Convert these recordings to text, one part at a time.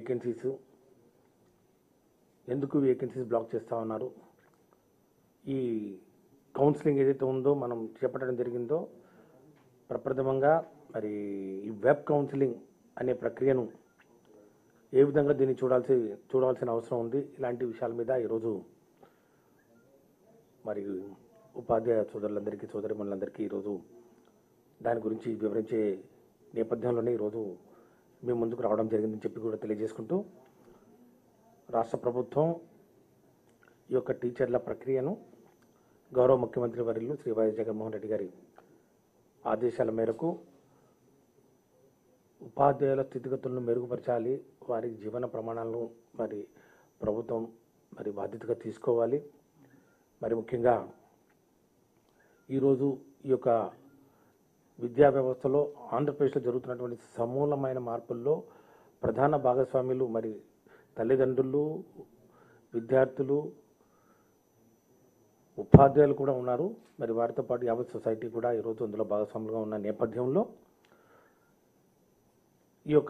Vacancies, ఎందుకు vacancies black చేస్తూ ఉన్నారు, ఈ కౌన్సిలింగ్ ఏదైతే ఉందో మనం చేపట్టడం జరిగిందో ప్రప్రథమంగా మరి ఈ వెబ్ కౌన్సిలింగ్ అనే ప్రక్రియను ఏ విధంగా దీన్ని చూడాల్సిన అవసరం ఉంది, ఇలాంటి విషయాల మీద ఈరోజు మరి ఉపాధ్యాయ సోదరులందరికీ సోదరిమణులందరికీ ఈరోజు దాని గురించి వివరించే నేపథ్యంలోనే ఈరోజు మేము ముందుకు రావడం జరిగిందని చెప్పి కూడా తెలియజేసుకుంటూ, రాష్ట్ర ప్రభుత్వం ఈ యొక్క టీచర్ల ప్రక్రియను గౌరవ ముఖ్యమంత్రి వర్యులు శ్రీ వైఎస్ జగన్మోహన్ రెడ్డి గారి ఆదేశాల మేరకు ఉపాధ్యాయుల స్థితిగతులను మెరుగుపరచాలి, వారి జీవన ప్రమాణాలను మరి ప్రభుత్వం మరి బాధ్యతగా తీసుకోవాలి. మరి ముఖ్యంగా ఈరోజు ఈ యొక్క విద్యా వ్యవస్థలో ఆంధ్రప్రదేశ్లో జరుగుతున్నటువంటి సమూలమైన మార్పుల్లో ప్రధాన భాగస్వాములు మరి తల్లిదండ్రులు, విద్యార్థులు, ఉపాధ్యాయులు కూడా ఉన్నారు. మరి వారితో పాటు యావత్ సొసైటీ కూడా ఈరోజు అందులో భాగస్వాములుగా ఉన్న నేపథ్యంలో ఈ యొక్క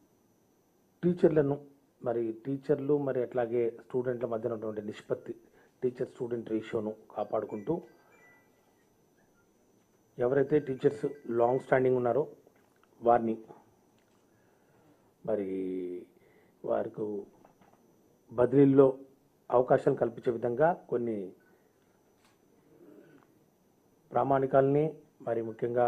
టీచర్లు మరి అట్లాగే స్టూడెంట్ల మధ్య ఉన్నటువంటి నిష్పత్తి, టీచర్ స్టూడెంట్ రేషియోను కాపాడుకుంటూ ఎవరైతే టీచర్స్ లాంగ్ స్టాండింగ్ ఉన్నారో వారిని మరి వారికి బదిలీల్లో అవకాశం కల్పించే విధంగా కొన్ని ప్రామాణికాలని మరి ముఖ్యంగా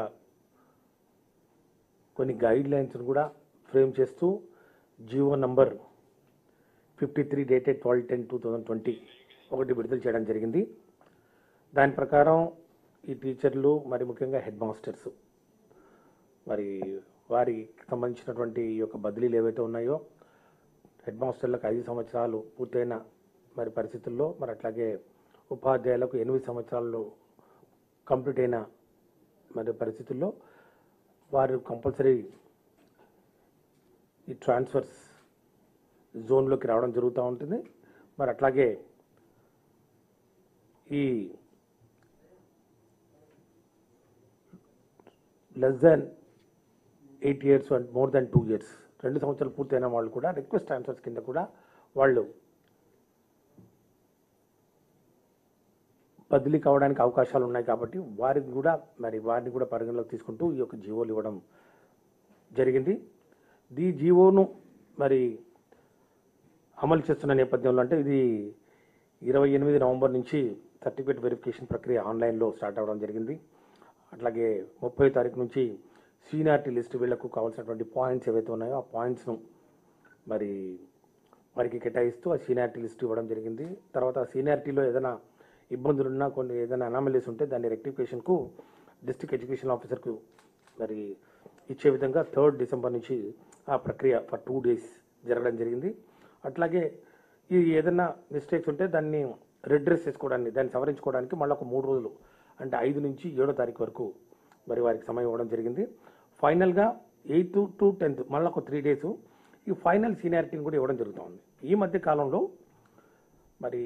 కొన్ని గైడ్ లైన్స్ను కూడా ఫ్రేమ్ చేస్తూ జీవో నంబర్ 53 డేటెడ్ 12/10/2020 ఒకటి విడుదల చేయడం జరిగింది. దాని ప్రకారం ఈ టీచర్లు మరి ముఖ్యంగా హెడ్ మాస్టర్స్ మరి వారికి సంబంధించినటువంటి ఈ యొక్క బదిలీలు ఏవైతే ఉన్నాయో హెడ్ మాస్టర్లకు 5 సంవత్సరాలు పూర్తయిన మరి పరిస్థితుల్లో, మరి అట్లాగే ఉపాధ్యాయులకు 8 సంవత్సరాలు కంప్లీట్ అయిన మరి పరిస్థితుల్లో వారు కంపల్సరీ ఈ ట్రాన్స్ఫర్స్ జోన్లోకి రావడం జరుగుతూ ఉంటుంది. మరి అట్లాగే ఈ less than 8 years and more than 2 years 2 సంవత్సరాలు పూర్తయిన వాళ్ళు కూడా రిక్వెస్ట్ ట్రాన్స్ఫర్స్ కింద కూడా వాళ్ళు బదిలీ కావడానికి అవకాశాలు ఉన్నాయి. కాబట్టి వారిని కూడా పరిగణలోకి తీసుకుంటూ ఈ యొక్క జీవోలు ఇవ్వడం జరిగింది. ఈ జీవోను మరి అమలు చేస్తున్న నేపథ్యంలో అంటే ఇది 28 నవంబర్ నుంచి సర్టిఫికేట్ వెరిఫికేషన్ ప్రక్రియ ఆన్లైన్లో స్టార్ట్ అవ్వడం జరిగింది. అట్లాగే 30 తారీఖు నుంచి సీనియారిటీ లిస్ట్ వీళ్లకు కావాల్సినటువంటి పాయింట్స్ ఏవైతే ఉన్నాయో ఆ పాయింట్స్ను మరి వారికి కేటాయిస్తూ ఆ సీనియారిటీ లిస్ట్ ఇవ్వడం జరిగింది. తర్వాత ఆ సీనియారిటీలో ఏదైనా ఇబ్బందులున్నా ఏదైనా అనామలీస్ ఉంటే దాన్ని రెక్టిఫికేషన్కు డిస్ట్రిక్ట్ ఎడ్యుకేషన్ ఆఫీసర్కు మరి ఇచ్చే విధంగా 3rd డిసెంబర్ నుంచి ఆ ప్రక్రియ ఫర్ 2 days జరగడం జరిగింది. అట్లాగే ఈ ఏదైనా మిస్టేక్స్ ఉంటే దాన్ని రిడ్రెస్ చేసుకోవడానికి, దాన్ని సవరించుకోవడానికి మళ్ళీ ఒక 3 రోజులు అంటే 5 నుంచి 7వ తారీఖు వరకు మరి వారికి సమయం ఇవ్వడం జరిగింది. ఫైనల్గా 8th to 10th మళ్ళీ ఒక 3 days ఈ ఫైనల్ సీనియారిటీని కూడా ఇవ్వడం జరుగుతుంది. ఈ మధ్య కాలంలో మరి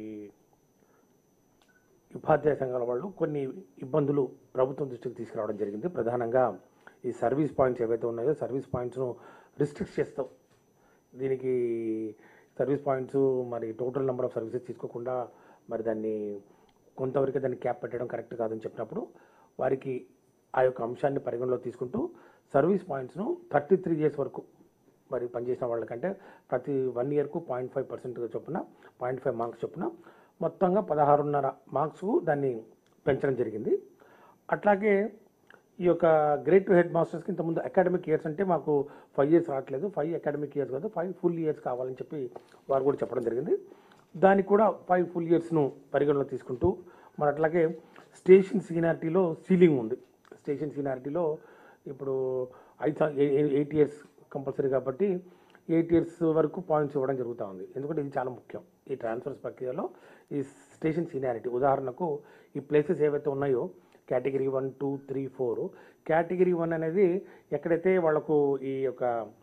ఉపాధ్యాయ సంఘాల వాళ్ళు కొన్ని ఇబ్బందులు ప్రభుత్వం దృష్టికి తీసుకురావడం జరిగింది. ప్రధానంగా ఈ సర్వీస్ పాయింట్స్ ఏవైతే ఉన్నాయో సర్వీస్ పాయింట్స్ను రిస్ట్రిక్ట్ చేస్తాం. దీనికి సర్వీస్ పాయింట్స్ మరి టోటల్ నెంబర్ ఆఫ్ సర్వీసెస్ తీసుకోకుండా మరి దాన్ని కొంతవరకు దాన్ని క్యాప్ పెట్టడం కరెక్ట్ కాదని చెప్పినప్పుడు వారికి ఆ యొక్క అంశాన్ని పరిగణలో తీసుకుంటూ సర్వీస్ పాయింట్స్ను 33 years వరకు మరి పనిచేసిన వాళ్ళకంటే ప్రతి 1 yearకు 0.5% చొప్పున 0.5 మార్క్స్ చొప్పున మొత్తంగా 16.5 మార్క్స్ దాన్ని పెంచడం జరిగింది. అట్లాగే ఈ యొక్క గ్రేడ్ 2 హెడ్ మాస్టర్స్కి ఇంతకుముందు అకాడమిక్ ఇయర్స్ అంటే మాకు 5 years రావట్లేదు, 5 అకాడమిక్ ఇయర్స్ కాదు 5 full years కావాలని చెప్పి వారు కూడా చెప్పడం జరిగింది. దానికి కూడా 5 full yearsను పరిగణలో తీసుకుంటూ మరి అట్లాగే స్టేషన్ సీనియారిటీలో సీలింగ్ ఉంది. స్టేషన్ సీనియారిటీలో ఇప్పుడు 8 years కంపల్సరీ కాబట్టి 8 years వరకు పాయింట్స్ ఇవ్వడం జరుగుతూ ఉంది. ఎందుకంటే ఇది చాలా ముఖ్యం ఈ ట్రాన్స్ఫర్స్ ప్రక్రియలో. ఈ స్టేషన్ సీనియారిటీ ఉదాహరణకు ఈ ప్లేసెస్ ఏవైతే ఉన్నాయో కేటగిరీ 1, 2, 3, 4 కేటగిరీ 1 అనేది ఎక్కడైతే వాళ్లకు ఈ యొక్క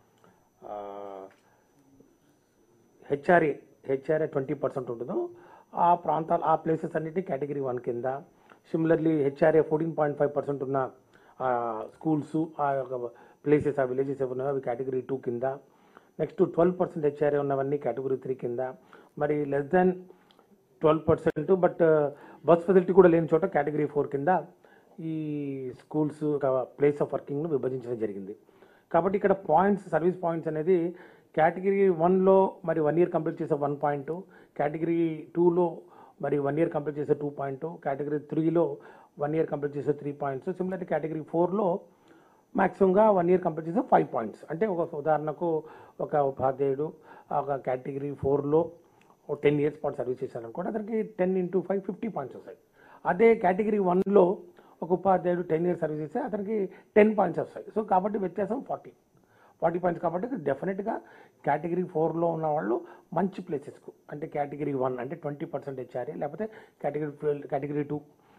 హెచ్ఆర్ఏ 20% ఉంటుందో ఆ ప్రాంతాలు ఆ ప్లేసెస్ అన్నిటి కేటగిరీ 1 కింద, సిమిలర్లీ హెచ్ఆర్ఏ 14.5% ఉన్న స్కూల్స్ ఆ యొక్క ప్లేసెస్ ఆ విలేజెస్ ఏమన్నాయో అవి కేటగిరీ 2 కింద, నెక్స్ట్ 12% హెచ్ఆర్ఏ ఉన్నవన్నీ కేటగిరీ 3 కింద, మరి less than 12% but bus facility కూడా లేని చోట కేటగిరీ 4 కింద ఈ స్కూల్స్ ప్లేస్ ఆఫ్ వర్కింగ్ను విభజించడం జరిగింది. కాబట్టి ఇక్కడ పాయింట్స్, సర్వీస్ పాయింట్స్ అనేది కేటగిరీ 1లో మరి 1 ఇయర్ కంప్లీట్ చేసే 1 పాయింట్, కేటగిరీ 2లో మరి 1 ఇయర్ కంప్లీట్ చేసే 2 పాయింట్, కేటగిరీ 3లో 1 ఇయర్ కంప్లీట్ చేసే 3 పాయింట్స్, సిమిలర్లీ కేటగిరీ 4లో మ్యాక్సిమంగా 1 ఇయర్ కంప్లీట్ చేసే 5 పాయింట్స్. అంటే ఒక ఉదాహరణకు ఒక ఉపాధ్యాయుడు ఒక కేటగిరీ 4లో 10 ఇయర్స్ పాటు సర్వీస్ చేశారనుకోండి, అతనికి 10 × 5 50 పాయింట్స్ వస్తాయి. అదే కేటగిరీ 1లో ఒక ఉపాధ్యాయుడు 10 ఇయర్స్ సర్వీస్ చేస్తే అతనికి 10 పాయింట్స్ వస్తాయి. సో కాబట్టి వ్యత్యాసం 40 పాయింట్స్. కాబట్టి డెఫినెట్గా కేటగిరీ 4లో ఉన్న వాళ్ళు మంచి ప్లేసెస్కు, అంటే కేటగిరీ 1 అంటే 20% హెచ్ఆర్ఏ, లేకపోతే కేటగిరీ 2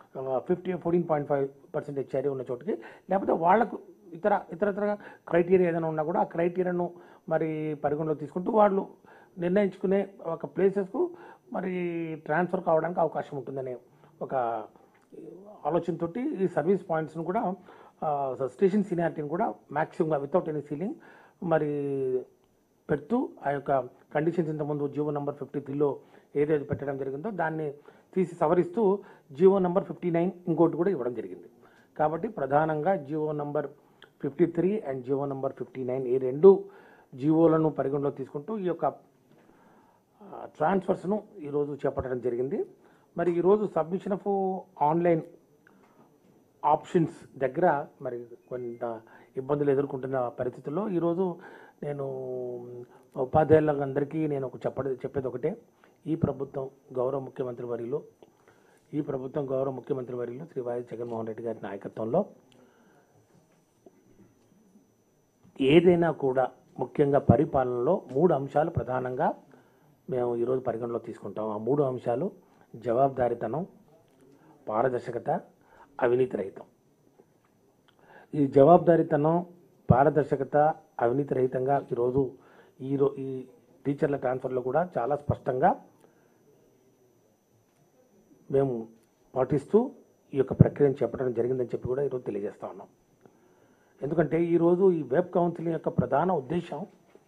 14.5% హెచ్ఆర్ఏ ఉన్న చోటుకి, లేకపోతే వాళ్లకు ఇతర క్రైటీరియా ఏదైనా ఉన్నా కూడా ఆ క్రైటీరియాను మరి పరిగణలోకి తీసుకుంటూ వాళ్ళు నిర్ణయించుకునే ఒక ప్లేసెస్కు మరి ట్రాన్స్ఫర్ కావడానికి అవకాశం ఉంటుందనే ఒక ఆలోచనతో ఈ సర్వీస్ పాయింట్స్ను కూడా స్టేషన్ సీనియారిటీని కూడా మ్యాక్సిమంగా వితౌట్ ఎనీ సీలింగ్ మరి పెడుతూ ఆ యొక్క కండిషన్స్ ఇంతకుముందు జీవో నెంబర్ 53లో ఏదైతే పెట్టడం జరిగిందో దాన్ని తీసి సవరిస్తూ జీవో నెంబర్ 59 ఇంకోటి కూడా ఇవ్వడం జరిగింది. కాబట్టి ప్రధానంగా GO number 53 and GO number 59 ఈ రెండు జీవోలను పరిగణలో తీసుకుంటూ ఈ యొక్క ట్రాన్స్ఫర్స్ను ఈరోజు చేపట్టడం జరిగింది. మరి ఈరోజు సబ్మిషన్ ఆఫ్ ఆన్లైన్ ఆప్షన్స్ దగ్గర మరి కొంత ఇబ్బందులు ఎదుర్కొంటున్న పరిస్థితుల్లో ఈరోజు నేను ఉపాధ్యాయులందరికీ నేను చెప్పేది ఒకటే, ఈ ప్రభుత్వం గౌరవ ముఖ్యమంత్రి వర్యులు శ్రీ వైఎస్ జగన్మోహన్ రెడ్డి గారి నాయకత్వంలో ఏదైనా కూడా ముఖ్యంగా పరిపాలనలో 3 అంశాలు ప్రధానంగా మేము ఈరోజు పరిగణలో తీసుకుంటాం. ఆ 3 అంశాలు జవాబుదారీతనం, పారదర్శకత, అవినీతి రహితం. ఈ జవాబుదారీతనం, పారదర్శకత, అవినీతి రహితంగా ఈరోజు ఈ టీచర్ల ట్రాన్స్ఫర్లో కూడా చాలా స్పష్టంగా మేము పాటిస్తూ ఈ యొక్క ప్రక్రియను చేపట్టడం జరిగిందని చెప్పి కూడా ఈరోజు తెలియజేస్తా ఉన్నాం. ఎందుకంటే ఈరోజు ఈ వెబ్ కౌన్సిలింగ్ యొక్క ప్రధాన ఉద్దేశం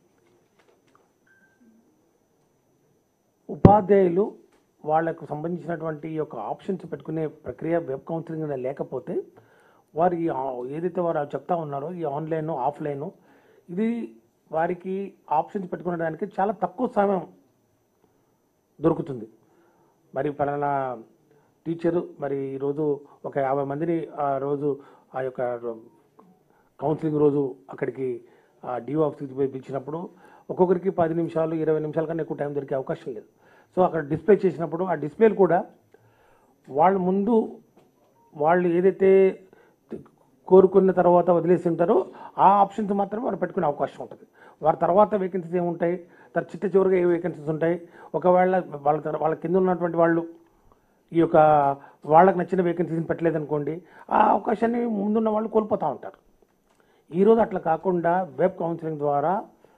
ఉపాధ్యాయులు వాళ్లకు సంబంధించినటువంటి ఈ యొక్క ఆప్షన్స్ పెట్టుకునే ప్రక్రియ వెబ్ కౌన్సిలింగ్ లేకపోతే వారు ఏదైతే వారు చెప్తా ఉన్నారో ఈ ఆన్లైన్ ఆఫ్లైన్ ఇది వారికి ఆప్షన్స్ పెట్టుకునేదానికి చాలా తక్కువ సమయం దొరుకుతుంది. మరి పలానా టీచరు మరి ఈరోజు ఒక 50 మందిని ఆ రోజు ఆ యొక్క కౌన్సిలింగ్ రోజు అక్కడికి డిఓ ఆఫీస్కి పిలిచినప్పుడు ఒక్కొక్కరికి 10 నిమిషాలు 20 నిమిషాల కన్నా ఎక్కువ టైం దొరికే అవకాశం లేదు. సో అక్కడ డిస్ప్లే చేసినప్పుడు ఆ డిస్ప్లేలు కూడా వాళ్ళు ముందు వాళ్ళు ఏదైతే కోరుకున్న తర్వాత వదిలేసి ఉంటారో ఆ ఆప్షన్స్ మాత్రమే వారు పెట్టుకునే అవకాశం ఉంటుంది. వారి తర్వాత వేకెన్సీస్ ఏముంటాయి, చిట్ట చివరిగా ఏ వేకెన్సీస్ ఉంటాయి, ఒకవేళ వాళ్ళ కింద ఉన్నటువంటి వాళ్ళు ఈ యొక్క వాళ్ళకి నచ్చిన వేకెన్సీని పెట్టలేదనుకోండి, ఆ అవకాశాన్ని ముందున్న వాళ్ళు కోల్పోతూ ఉంటారు. ఈరోజు అట్లా కాకుండా వెబ్ కౌన్సిలింగ్ ద్వారా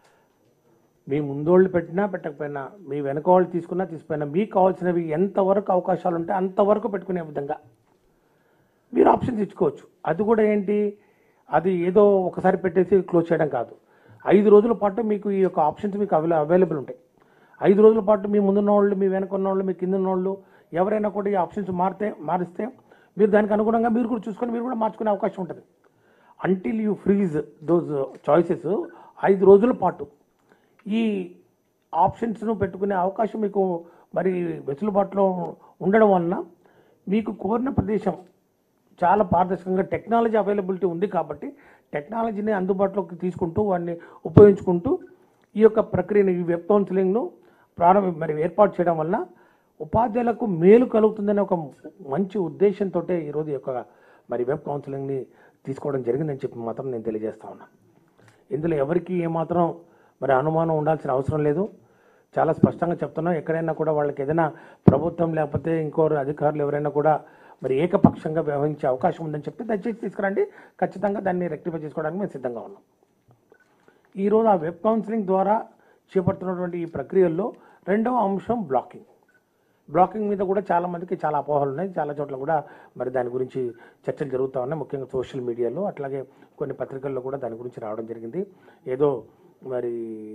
మీ ముందోళ్ళు పెట్టినా పెట్టకపోయినా, మీ వెనక వాళ్ళు తీసుకుపోయినా మీకు కావాల్సినవి ఎంతవరకు అవకాశాలు ఉంటే అంతవరకు పెట్టుకునే విధంగా మీరు ఆప్షన్స్ ఇచ్చుకోవచ్చు. అది కూడా ఏంటి, అది ఏదో ఒకసారి పెట్టేసి క్లోజ్ చేయడం కాదు. 5 రోజుల పాటు మీకు ఈ యొక్క ఆప్షన్స్ మీకు అవైలబుల్ ఉంటాయి. 5 రోజుల పాటు మీ ముందున్న వాళ్ళు, మీ వెనక ఉన్న వాళ్ళు, మీ కింద ఉన్న వాళ్ళు ఎవరైనా కూడా ఈ ఆప్షన్స్ మారిస్తే మీరు దానికి అనుగుణంగా మీరు కూడా చూసుకొని మీరు కూడా మార్చుకునే అవకాశం ఉంటుంది. Until you freeze those choices 5 రోజుల పాటు ఈ ఆప్షన్స్ను పెట్టుకునే అవకాశం మీకు మరి వెసులుబాటులో ఉండడం వలన మీకు కోరిన ప్రదేశం చాలా పారదర్శకంగా టెక్నాలజీ అవైలబిలిటీ ఉంది. కాబట్టి టెక్నాలజీని అందుబాటులోకి తీసుకుంటూ వాటిని ఉపయోగించుకుంటూ ఈ యొక్క ప్రక్రియను, ఈ వెబ్ కౌన్సిలింగ్ను ఏర్పాటు చేయడం వల్ల ఉపాధ్యాయులకు మేలు కలుగుతుందనే ఒక మంచి ఉద్దేశంతో ఈరోజు ఈ యొక్క వెబ్ కౌన్సిలింగ్ని తీసుకోవడం జరిగిందని చెప్పి మాత్రం నేను తెలియజేస్తా ఉన్నాను. ఇందులో ఎవరికి ఏమాత్రం అనుమానం ఉండాల్సిన అవసరం లేదు. చాలా స్పష్టంగా చెప్తున్నాం. ఎక్కడైనా కూడా వాళ్ళకి ఏదైనా ప్రభుత్వం లేకపోతే ఇంకోరు అధికారులు ఎవరైనా కూడా ఏకపక్షంగా వ్యవహరించే అవకాశం ఉందని చెప్పి దయచేసి తీసుకురండి. ఖచ్చితంగా దాన్ని రెక్టిఫై చేసుకోవడానికి మేము సిద్ధంగా ఉన్నాం. ఈరోజు ఆ వెబ్ కౌన్సిలింగ్ ద్వారా చేపడుతున్నటువంటి ఈ ప్రక్రియల్లో రెండవ అంశం బ్లాకింగ్ మీద కూడా చాలా మందికి చాలా అపోహలు ఉన్నాయి. చాలా చోట్ల కూడా దాని గురించి చర్చలు జరుగుతూ ఉన్నాయి. ముఖ్యంగా సోషల్ మీడియాలో, అట్లాగే కొన్ని పత్రికల్లో కూడా దాని గురించి రావడం జరిగింది. ఏదో మరి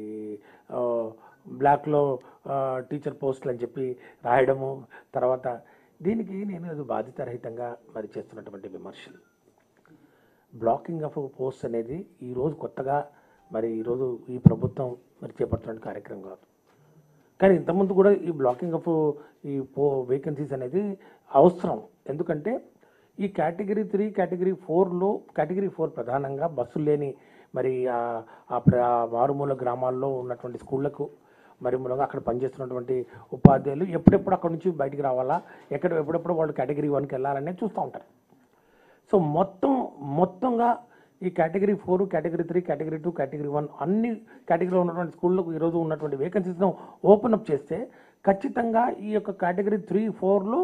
బ్లాక్లో టీచర్ పోస్టులు అని చెప్పి రాయడము, తర్వాత దీనికి నేను అది బాధ్యతారహితంగా మరి చేస్తున్నటువంటి విమర్శలు. బ్లాకింగ్ ఆఫ్ పోస్ట్ అనేది ఈరోజు కొత్తగా మరి ఈరోజు ఈ ప్రభుత్వం మరి చేపడుతున్న కార్యక్రమం కాదు. కానీ ఇంతకుముందు కూడా ఈ బ్లాకింగ్ ఆఫ్ ఈ వేకెన్సీస్ అనేది అవసరం. ఎందుకంటే ఈ కేటగిరీ 3, కేటగిరీ 4లో కేటగిరీ 4 ప్రధానంగా బస్సులు లేని మరి మారుమూల గ్రామాల్లో ఉన్నటువంటి స్కూళ్లకు మరి మూలంగా అక్కడ పనిచేస్తున్నటువంటి ఉపాధ్యాయులు ఎప్పుడెప్పుడు అక్కడ నుంచి బయటికి రావాలా, ఎప్పుడెప్పుడు వాళ్ళు కేటగిరీ 1కి వెళ్ళాలనేది చూస్తూ ఉంటారు. సో మొత్తంగా ఈ కేటగిరీ 4, కేటగిరీ 3, కేటగిరీ 2, కేటగిరీ 1 అన్ని కేటగిరీలో ఉన్నటువంటి స్కూళ్ళకు ఈరోజు ఉన్నటువంటి వేకెన్సీస్ను ఓపెన్ అప్ చేస్తే ఖచ్చితంగా ఈ యొక్క కేటగిరీ 3, 4లో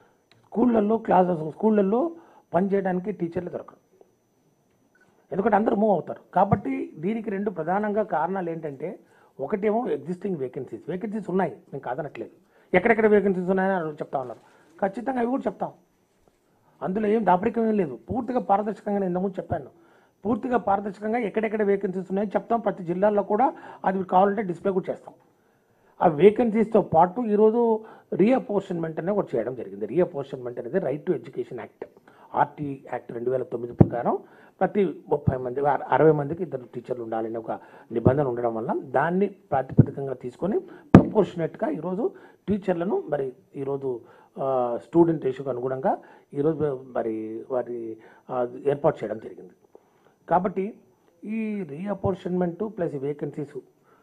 స్కూళ్ళల్లో పనిచేయడానికి టీచర్లు దొరకరు. ఎందుకంటే అందరూ మూవ్ అవుతారు. కాబట్టి దీనికి 2 ప్రధానంగా కారణాలు ఏంటంటే, ఒకటేమో ఎగ్జిస్టింగ్ వేకెన్సీస్ ఉన్నాయి, మేము కాదనట్లేదు. ఎక్కడెక్కడ వేకెన్సీస్ ఉన్నాయని చెప్తా ఉన్నారు. ఖచ్చితంగా అవి కూడా చెప్తాం. అందులో ఏం దాపరికం ఏం లేదు. పూర్తిగా పారదర్శకంగా నేను ఇంతకుముందు చెప్పాను. పూర్తిగా పారదర్శకంగా ఎక్కడెక్కడ వేకెన్సీస్ ఉన్నాయని చెప్తాం. ప్రతి జిల్లాల్లో కూడా అది కావాలంటే డిస్ప్లే కూడా చేస్తాం. ఆ వేకెన్సీస్తో పాటు ఈరోజు రీఅపోర్షన్మెంట్ అనేది ఒకటి చేయడం జరిగింది. రీఅపోర్షన్మెంట్ అనేది right to education act, RT act 2009 ప్రకారం ప్రతి 60 మందికి 2 టీచర్లు ఉండాలని ఒక నిబంధన ఉండడం వల్ల దాన్ని ప్రాతిపదికంగా తీసుకొని ప్రపోర్షనేట్గా ఈరోజు టీచర్లను మరి ఈరోజు స్టూడెంట్ రేషియోకి అనుగుణంగా ఈరోజు మరి వారి ఏర్పాటు చేయడం జరిగింది. కాబట్టి ఈ రీఅపోర్షన్మెంటు ప్లస్ వేకెన్సీస్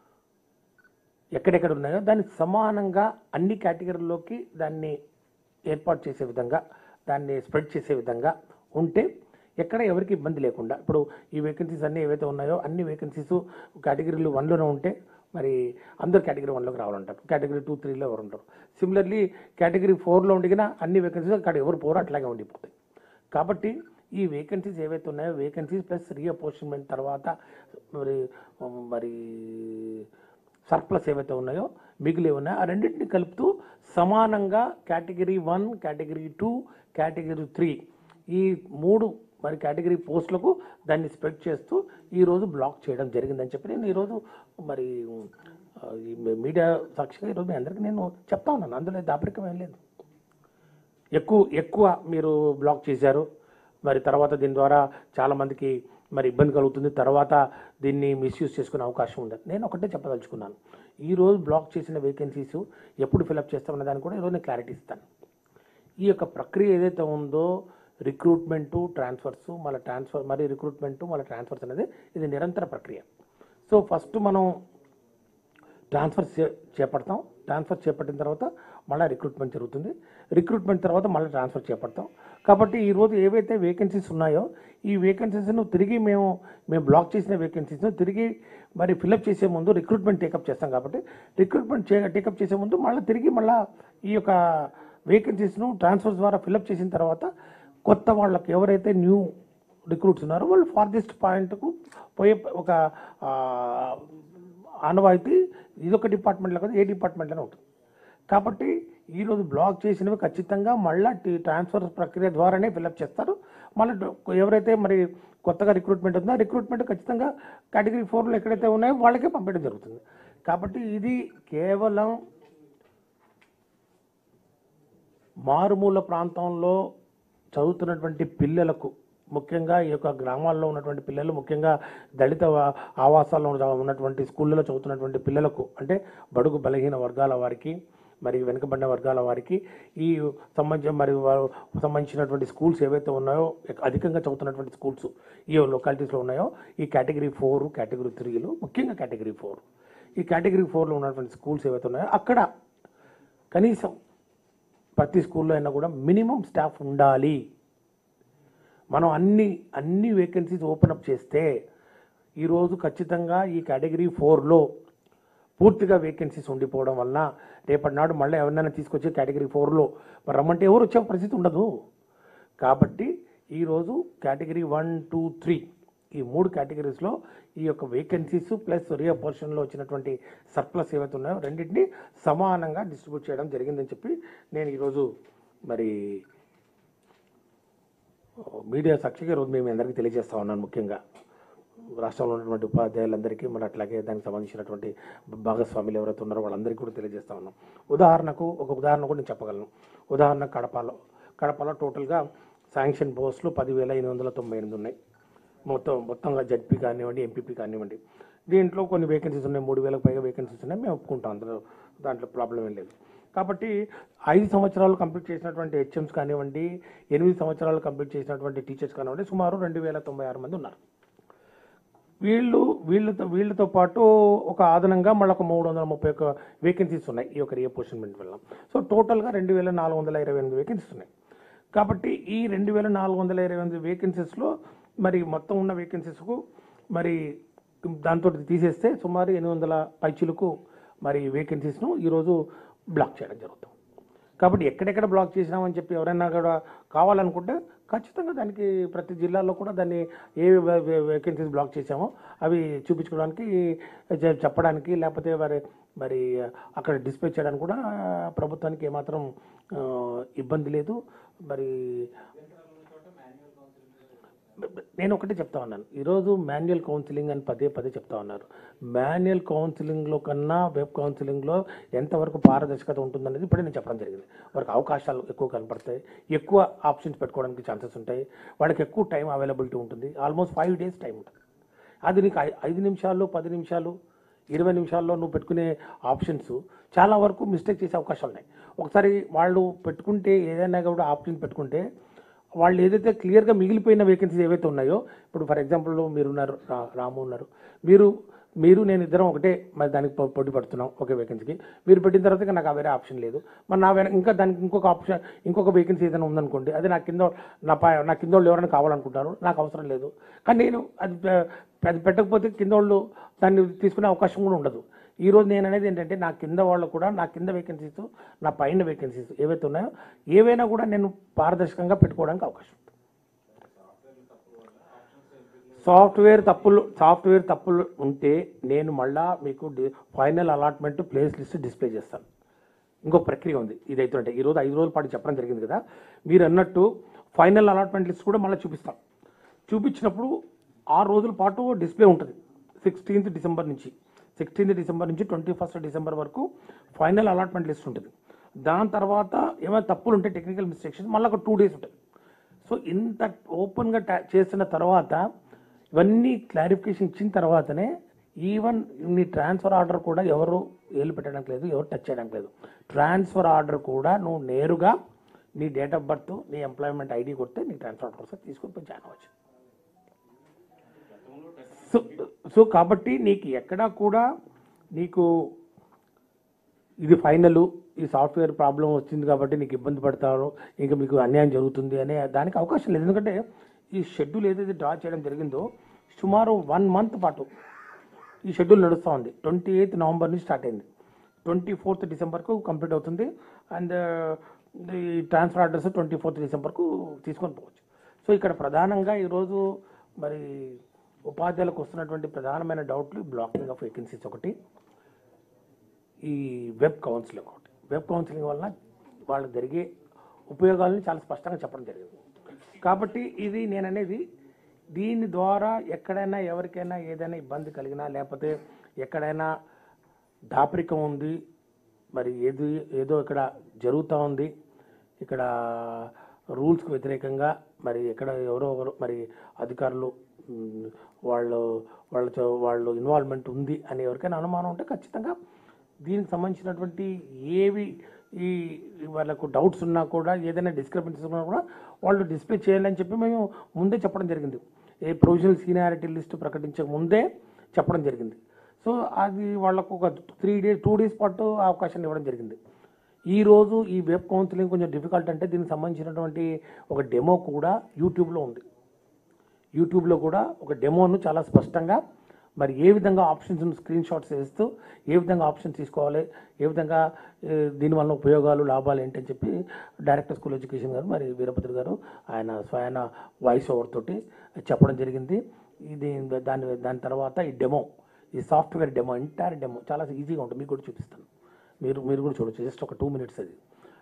ఎక్కడెక్కడ ఉన్నాయో దాన్ని సమానంగా అన్ని కేటగిరీల్లోకి దాన్ని ఏర్పాటు చేసే విధంగా, దాన్ని స్ప్రెడ్ చేసే విధంగా ఉంటే ఎక్కడ ఎవరికి ఇబ్బంది లేకుండా, ఇప్పుడు ఈ వేకెన్సీస్ అన్నీ ఏవైతే ఉన్నాయో అన్ని వేకెన్సీస్ కేటగిరీలు 1లోనే ఉంటే మరి అందరు కేటగిరీ 1లోకి రావాలంటారు. కేటగిరీ 2, 3లో ఎవరు ఉంటారు. సిమిలర్లీ కేటగిరీ 4లో ఉండినా అన్ని వేకెన్సీస్ అక్కడ ఎవరు పోరో అట్లాగే ఉండిపోతాయి. కాబట్టి ఈ వేకెన్సీస్ ఏవైతే ఉన్నాయో వేకెన్సీస్ ప్లస్ రీఅపోర్షన్మెంట్ తర్వాత మరి సర్ప్లస్ ఏవైతే ఉన్నాయో మిగిలి ఉన్నాయో ఆ రెండింటిని కలుపుతూ సమానంగా కేటగిరీ 1, కేటగిరీ 2, కేటగిరీ 3 ఈ 3 మరి కేటగిరీ పోస్టులకు దాన్ని స్ప్రెడ్ చేస్తూ ఈరోజు బ్లాక్ చేయడం జరిగిందని చెప్పి నేను ఈరోజు మరి ఈ మీడియా సాక్షిగా ఈరోజు మీ అందరికీ నేను చెప్తా ఉన్నాను. అందులో దాపరికం ఏం లేదు. ఎక్కువ మీరు బ్లాక్ చేశారు. మరి తర్వాత దీని ద్వారా చాలామందికి మరి ఇబ్బంది కలుగుతుంది. తర్వాత దీన్ని మిస్యూజ్ చేసుకునే అవకాశం ఉంది. నేను ఒకటే చెప్పదలుచుకున్నాను. ఈరోజు బ్లాక్ చేసిన వేకెన్సీస్ ఎప్పుడు ఫిలప్ చేస్తామన్న దాన్ని కూడా ఈరోజు నేను క్లారిటీ ఇస్తాను. ఈ యొక్క ప్రక్రియ ఏదైతే ఉందో రిక్రూట్మెంటు, ట్రాన్స్ఫర్స్, మళ్ళీ రిక్రూట్మెంటు, మళ్ళీ ట్రాన్స్ఫర్స్ అనేది ఇది నిరంతర ప్రక్రియ. సో ఫస్ట్ మనం ట్రాన్స్ఫర్స్ చేపడతాం. ట్రాన్స్ఫర్ చేపట్టిన తర్వాత మళ్ళీ రిక్రూట్మెంట్ జరుగుతుంది. రిక్రూట్మెంట్ తర్వాత మళ్ళీ ట్రాన్స్ఫర్ చేపడతాం. కాబట్టి ఈరోజు ఏవైతే వేకెన్సీస్ ఉన్నాయో ఈ వేకెన్సీస్ను తిరిగి మేము బ్లాక్ చేసిన వేకెన్సీస్ను తిరిగి మరి ఫిలప్ చేసే ముందు రిక్రూట్మెంట్ టేకప్ చేస్తాం. కాబట్టి రిక్రూట్మెంట్ టేకప్ చేసే ముందు తిరిగి ఈ యొక్క వేకెన్సీస్ను ట్రాన్స్ఫర్స్ ద్వారా ఫిలప్ చేసిన తర్వాత కొత్త వాళ్ళకి ఎవరైతే న్యూ రిక్రూట్స్ ఉన్నారో వాళ్ళు ఫార్దెస్ట్ పాయింట్కు పోయే ఒక ఆనవాయితీ ఇదొక డిపార్ట్మెంట్లో కదా, ఏ డిపార్ట్మెంట్లోనే ఉంటుంది. కాబట్టి ఈరోజు బ్లాక్ చేసినవి ఖచ్చితంగా మళ్ళీ ట్రాన్స్ఫర్ ప్రక్రియ ద్వారానే ఫిలప్ చేస్తారు. మళ్ళీ ఎవరైతే మరి కొత్తగా రిక్రూట్మెంట్ ఉందో రిక్రూట్మెంట్ ఖచ్చితంగా కేటగిరీ 4లో ఎక్కడైతే ఉన్నాయో వాళ్ళకే పంపించడం జరుగుతుంది. కాబట్టి ఇది కేవలం మారుమూల ప్రాంతంలో చదువుతున్నటువంటి పిల్లలకు, ముఖ్యంగా ఈ యొక్క గ్రామాల్లో ఉన్నటువంటి పిల్లలు, ముఖ్యంగా దళిత ఆవాసాల్లో ఉన్నటువంటి స్కూళ్ళలో చదువుతున్నటువంటి పిల్లలకు, అంటే బడుగు బలహీన వర్గాల వారికి, మరి వెనుకబడిన వర్గాల వారికి ఈ సంబంధించినటువంటి స్కూల్స్ ఏవైతే ఉన్నాయో అధికంగా చదువుతున్నటువంటి స్కూల్స్ ఈ లొకాలిటీస్లో ఉన్నాయో ఈ కేటగిరీ 4, కేటగిరీ 3లో, ముఖ్యంగా కేటగిరీ 4 ఈ కేటగిరీ 4లో ఉన్నటువంటి స్కూల్స్ ఏవైతే ఉన్నాయో అక్కడ కనీసం ప్రతి స్కూల్లో అయినా కూడా మినిమం స్టాఫ్ ఉండాలి. మనం అన్ని వేకెన్సీస్ ఓపెన్ అప్ చేస్తే ఈరోజు ఖచ్చితంగా ఈ కేటగిరీ 4లో పూర్తిగా వేకెన్సీస్ ఉండిపోవడం వలన రేపటి నాడు మళ్ళీ ఎవరినైనా తీసుకొచ్చి కేటగిరీ 4లో రమ్మంటే ఎవరు వచ్చే పరిస్థితి ఉండదు. కాబట్టి ఈరోజు కేటగిరీ 1, 2, 3 ఈ 3 కేటగిరీస్లో ఈ యొక్క వేకెన్సీస్ ప్లస్ రీఅపోర్షన్లో వచ్చినటువంటి సర్ప్లస్ ఏవైతే ఉన్నాయో రెండింటినీ సమానంగా డిస్ట్రిబ్యూట్ చేయడం జరిగిందని చెప్పి నేను ఈరోజు మరి మీడియా సాక్షిగా ఈరోజు మేము అందరికీ తెలియజేస్తా ఉన్నాను. ముఖ్యంగా రాష్ట్రంలో ఉన్నటువంటి ఉపాధ్యాయులందరికీ మరి అట్లాగే దానికి సంబంధించినటువంటి భాగస్వాములు ఎవరైతే ఉన్నారో వాళ్ళందరికీ కూడా తెలియజేస్తా ఉన్నాం. ఉదాహరణకు ఒక ఉదాహరణ కూడా నేను చెప్పగలను. ఉదాహరణ కడపలో టోటల్గా శాంక్షన్ పోస్టులు 10,898 ఉన్నాయి. మొత్తంగా జడ్పీ కానివ్వండి, ఎంపీపీ కానివ్వండి. దీంట్లో కొన్ని వేకెన్సీస్ ఉన్నాయి, 3,000 పైగా వేకెన్సీస్ ఉన్నాయి. మేము ఒప్పుకుంటాం, దాంట్లో ప్రాబ్లం ఏం లేదు. కాబట్టి 5 సంవత్సరాలు కంప్లీట్ చేసినటువంటి హెచ్ఎంస్ కానివ్వండి, 8 సంవత్సరాలు కంప్లీట్ చేసినటువంటి టీచర్స్ కానివ్వండి, సుమారు 2,096 మంది ఉన్నారు. వీళ్ళతో పాటు ఒక అదనంగా మళ్ళీ ఒక 331 వేకెన్సీస్ ఉన్నాయి ఈ యొక్క రీఅపాయింట్మెంట్ వల్ల. సో టోటల్గా 2,428 వేకెన్సీస్ ఉన్నాయి. కాబట్టి ఈ 2,428 వేకెన్సీస్లో మరి మొత్తం ఉన్న వేకెన్సీస్కు మరి దాంతో తీసేస్తే సుమారు 800 పైచిలకు మరి వేకెన్సీస్ను ఈరోజు బ్లాక్ చేయడం జరుగుతుంది. కాబట్టి ఎక్కడెక్కడ బ్లాక్ చేసినామని చెప్పి ఎవరైనా కూడా కావాలనుకుంటే ఖచ్చితంగా దానికి ప్రతి జిల్లాలో కూడా దాన్ని ఏ వేకెన్సీస్ బ్లాక్ చేసామో అవి చూపించుకోవడానికి, చెప్పడానికి, లేకపోతే మరి అక్కడ డిస్ప్లే చేయడానికి కూడా ప్రభుత్వానికి ఏమాత్రం ఇబ్బంది లేదు. మరి నేను ఒకటే చెప్తా ఉన్నాను, ఈరోజు మాన్యువల్ కౌన్సిలింగ్ అని పదే చెప్తా ఉన్నారు. మాన్యువల్ కౌన్సిలింగ్లో కన్నా వెబ్ కౌన్సిలింగ్లో ఎంతవరకు పారదర్శకత ఉంటుందనేది ఇప్పుడే నేను చెప్పడం జరిగింది. వారికి అవకాశాలు ఎక్కువ కనపడతాయి, ఎక్కువ ఆప్షన్స్ పెట్టుకోవడానికి ఛాన్సెస్ ఉంటాయి, వాళ్ళకి ఎక్కువ టైం అవైలబిలిటీ ఉంటుంది. ఆల్మోస్ట్ 5 days టైం ఉంటుంది. అది నీకు 5 నిమిషాలు, 10 నిమిషాలు, 20 నిమిషాల్లో నువ్వు పెట్టుకునే ఆప్షన్స్ చాలా వరకు మిస్టేక్ చేసే అవకాశాలు ఉన్నాయి. ఒకసారి వాళ్ళు పెట్టుకుంటే, ఏదైనా కూడా ఆప్షన్ పెట్టుకుంటే వాళ్ళు ఏదైతే క్లియర్గా మిగిలిపోయిన వేకెన్సీస్ ఏవైతే ఉన్నాయో, ఇప్పుడు ఫర్ ఎగ్జాంపుల్ మీరున్నారు, రాము ఉన్నారు, మీరు నేను ఇద్దరం ఒకటే మరి దానికి పోటీ పడుతున్నాం ఒకే వేకెన్సీకి. మీరు పెట్టిన తర్వాత నాకు వేరే ఆప్షన్ లేదు. మరి ఇంకా దానికి ఇంకొక వేకెన్సీ ఏదైనా ఉందనుకోండి, అది నా కింద వాళ్ళు ఎవరైనా కావాలనుకుంటారు, నాకు అవసరం లేదు. కానీ నేను అది పెట్టకపోతే కింద వాళ్ళు దాన్ని తీసుకునే అవకాశం కూడా ఉండదు. ఈరోజు నేను అనేది ఏంటంటే, నా కింద వాళ్ళు కూడా, నా కింద వేకెన్సీస్, నా పైన వేకెన్సీస్ ఏవైతే ఉన్నాయో ఏవైనా కూడా నేను పారదర్శకంగా పెట్టుకోవడానికి అవకాశం ఉంటుంది. సాఫ్ట్వేర్ తప్పులు ఉంటే నేను మళ్ళా మీకు final allotment place list display చేస్తాను. ఇంకొక ప్రక్రియ ఉంది. ఇదైతే అంటే ఈరోజు 5 రోజుల పాటు చెప్పడం జరిగింది కదా, మీరు అన్నట్టు ఫైనల్ అలాట్మెంట్ లిస్ట్ కూడా మళ్ళీ చూపిస్తాం. చూపించినప్పుడు 6 రోజుల పాటు డిస్ప్లే ఉంటుంది. 16th డిసెంబర్ నుంచి 21st డిసెంబర్ వరకు ఫైనల్ అలాట్మెంట్ లిస్ట్ ఉంటుంది. దాని తర్వాత ఏమైనా తప్పులు ఉంటే, టెక్నికల్ మిస్టేక్స్, మళ్ళీ ఒక 2 days ఉంటుంది. సో ఇంత ఓపెన్గా చేసిన తర్వాత, ఇవన్నీ క్లారిఫికేషన్ ఇచ్చిన తర్వాతనే ఈవెన్ నీ ట్రాన్స్ఫర్ ఆర్డర్ కూడా ఎవరు ఏళ్ళు పెట్టడానికి లేదు, ఎవరు టచ్ చేయడానికి లేదు. ట్రాన్స్ఫర్ ఆర్డర్ కూడా నువ్వు నేరుగా నీ డేట్ ఆఫ్ బర్త్, నీ ఎంప్లాయ్మెంట్ ఐడి కొడితే నీ ట్రాన్స్ఫర్ ఆర్డర్ కోసం తీసుకొని పోయి జాయిన్ అవ్వచ్చు. సో కాబట్టి నీకు ఎక్కడా కూడా నీకు ఇది ఫైనల్, ఈ సాఫ్ట్వేర్ ప్రాబ్లం వచ్చింది కాబట్టి నీకు ఇబ్బంది పడతారు, ఇంకా మీకు అన్యాయం జరుగుతుంది అనే దానికి అవకాశం లేదు. ఎందుకంటే ఈ షెడ్యూల్ ఏదైతే డ్రా చేయడం జరిగిందో సుమారు 1 month పాటు ఈ షెడ్యూల్ నడుస్తూ ఉంది. 28th నవంబర్ నుంచి స్టార్ట్ అయింది, 24th డిసెంబర్కు కంప్లీట్ అవుతుంది. అండ్ ఈ ట్రాన్స్ఫర్ ఆర్డర్స్ 24th డిసెంబర్కు తీసుకొని పోవచ్చు. సో ఇక్కడ ప్రధానంగా ఈరోజు మరి ఉపాధ్యాయులకు వస్తున్నటువంటి ప్రధానమైన డౌట్లు బ్లాకింగ్ ఆఫ్ వేకెన్సీస్ ఒకటి, ఈ వెబ్ కౌన్సిలింగ్ ఒకటి. వెబ్ కౌన్సిలింగ్ వలన వాళ్ళకి జరిగే ఉపయోగాలను చాలా స్పష్టంగా చెప్పడం జరిగింది. కాబట్టి ఇది నేను అనేది, దీని ద్వారా ఎక్కడైనా ఎవరికైనా ఏదైనా ఇబ్బంది కలిగినా, లేకపోతే ఎక్కడైనా దాపరికం ఉంది, మరి ఏదో ఇక్కడ జరుగుతూ ఉంది, ఇక్కడ రూల్స్కి వ్యతిరేకంగా మరి ఎక్కడ ఎవరో మరి అధికారులు వాళ్ళు ఇన్వాల్వ్మెంట్ ఉంది అని ఎవరికైనా అనుమానం ఉంటే ఖచ్చితంగా దీనికి సంబంధించినటువంటి ఈ వాళ్ళకు డౌట్స్ ఉన్నా కూడా, ఏదైనా డిస్క్రిపెన్సీస్ ఉన్నా కూడా వాళ్ళు డిస్ప్లే చేయాలని చెప్పి మేము ముందే చెప్పడం జరిగింది. ప్రొవిజనల్ సీనియారిటీ లిస్ట్ ప్రకటించక ముందే చెప్పడం జరిగింది. సో అది వాళ్ళకు ఒక 2 days పాటు అవకాశాన్ని ఇవ్వడం జరిగింది. ఈరోజు ఈ వెబ్ కౌన్సిలింగ్ కొంచెం డిఫికల్ట్ అంటే దీనికి సంబంధించినటువంటి ఒక డెమో కూడా యూట్యూబ్లో ఉంది. యూట్యూబ్లో కూడా ఒక డెమోను చాలా స్పష్టంగా మరి ఏ విధంగా ఆప్షన్స్ స్క్రీన్ షాట్స్ వేస్తూ ఏ విధంగా ఆప్షన్ తీసుకోవాలి, ఏ విధంగా దీనివల్ల ఉపయోగాలు లాభాలు ఏంటని చెప్పి డైరెక్టర్ స్కూల్ ఎడ్యుకేషన్ గారు మరి వీరభద్ర గారు ఆయన స్వయాన వాయిస్ ఓవర్ తోటి చెప్పడం జరిగింది. దాని తర్వాత ఈ సాఫ్ట్వేర్ డెమో, ఎంటైర్ డెమో చాలా ఈజీగా ఉంటుంది. మీకు కూడా చూపిస్తాను, మీరు కూడా చూడొచ్చు. జస్ట్ ఒక 2 minutes అది.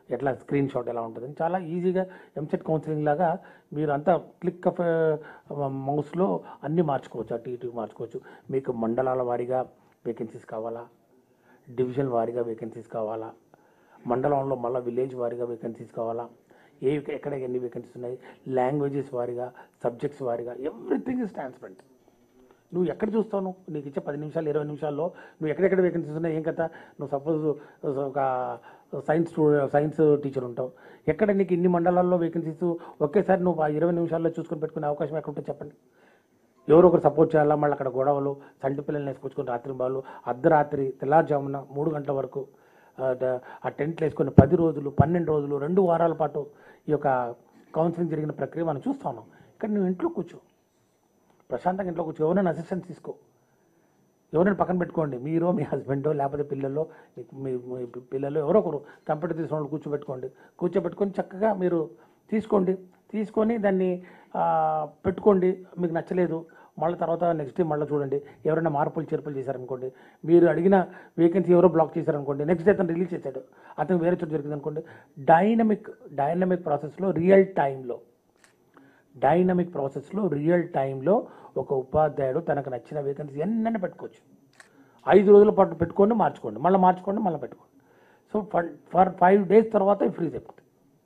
ఎట్లా స్క్రీన్ షాట్ ఎలా ఉంటుందని చాలా ఈజీగా ఎంసెట్ కౌన్సిలింగ్ లాగా మీరు అంతా క్లిక్ ఆఫ్ మౌస్లో అన్నీ మార్చుకోవచ్చు, అటు ఇటు మార్చుకోవచ్చు. మీకు మండలాల వారీగా వేకెన్సీస్ కావాలా, డివిజన్ వారీగా వేకెన్సీస్ కావాలా, మండలంలో మళ్ళీ విలేజ్ వారీగా వేకెన్సీస్ కావాలా, ఎక్కడ ఎన్ని వేకెన్సీస్ ఉన్నాయి, లాంగ్వేజెస్ వారీగా, సబ్జెక్ట్స్ వారీగా, ఎవ్రీథింగ్ ఇస్ ట్రాన్స్పరెంట్. నువ్వు ఎక్కడ చూస్తావు? నీకు ఇచ్చే 10 నిమిషాలు 20 నిమిషాల్లో నువ్వు ఎక్కడెక్కడ వేకెన్సీస్ ఉన్నాయి ఏం కదా. నువ్వు సపోజ్ ఒక సైన్స్ టీచర్ ఉంటావు, ఎక్కడ నీకు ఇన్ని మండలాల్లో వేకెన్సీస్ ఒకేసారి నువ్వు ఆ 20 నిమిషాల్లో చూసుకొని పెట్టుకునే అవకాశం ఎక్కడ ఉంటుంది చెప్పండి? ఎవరో ఒకరు సపోర్ట్ చేయాలా, మళ్ళీ అక్కడ గొడవలు, సంటి పిల్లల్ని వేసుకొచ్చుకొని రాత్రి బాలు, అర్ధరాత్రి తెల్లారుజామున 3 గంటల వరకు ఆ టెంట్లు వేసుకొని 10 రోజులు 12 రోజులు 2 వారాల పాటు ఈ యొక్క కౌన్సిలింగ్ జరిగిన ప్రక్రియ మనం చూస్తా ఉన్నాం. ఇక్కడ నువ్వు ఇంట్లో కూర్చో, ప్రశాంతంగా ఇంట్లో కూర్చో, ఎవరైనా అసిస్టెన్స్ తీసుకో, ఎవరైనా పక్కన పెట్టుకోండి, మీరు మీ హస్బెండో లేకపోతే పిల్లల్లో మీ పిల్లలు ఎవరో ఒకరు కంప్యూటర్ తీసుకున్న వాళ్ళు కూర్చోబెట్టుకొని చక్కగా మీరు తీసుకొని దాన్ని పెట్టుకోండి. మీకు నచ్చలేదు మళ్ళీ తర్వాత నెక్స్ట్ డే మళ్ళీ చూడండి, ఎవరైనా చేర్పులు చేశారనుకోండి, మీరు అడిగిన వేకెన్సీ ఎవరో బ్లాక్ చేశారనుకోండి, నెక్స్ట్ డే అతను రిలీజ్ చేశాడు, అతను వేరే చోట జరిగింది అనుకోండి, డైనమిక్ ప్రాసెస్లో రియల్ టైంలో ఒక ఉపాధ్యాయుడు తనకు నచ్చిన వేకెన్సీ ఎన్నైనా పెట్టుకోవచ్చు. 5 రోజుల పాటు పెట్టుకోండి, మార్చుకోండి, మళ్ళీ పెట్టుకోండి. సో ఫర్ 5 డేస్ తర్వాత ఫ్రీజ్ అయిపోతుంది.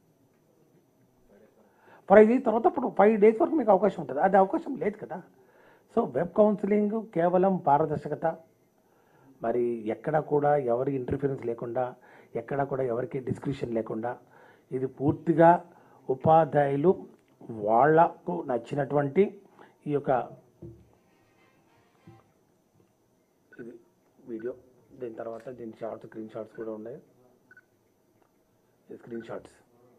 5 డేస్ తర్వాత ఇప్పుడు 5 డేస్ వరకు మీకు అవకాశం ఉంటుంది. అది అవకాశం లేదు కదా. సో వెబ్ కౌన్సిలింగ్ కేవలం పారదర్శకత, మరి ఎక్కడ కూడా ఎవరి ఇంటర్ఫిరెన్స్ లేకుండా, ఎక్కడ కూడా ఎవరికి డిస్క్రిప్షన్ లేకుండా, ఇది పూర్తిగా ఉపాధ్యాయులు వాళ్లకు నచ్చినటువంటి ఈ యొక్క ఇది వీడియో, దీని తర్వాత దీని స్క్రీన్ షాట్స్ కూడా ఉన్నాయి. స్క్రీన్ షాట్స్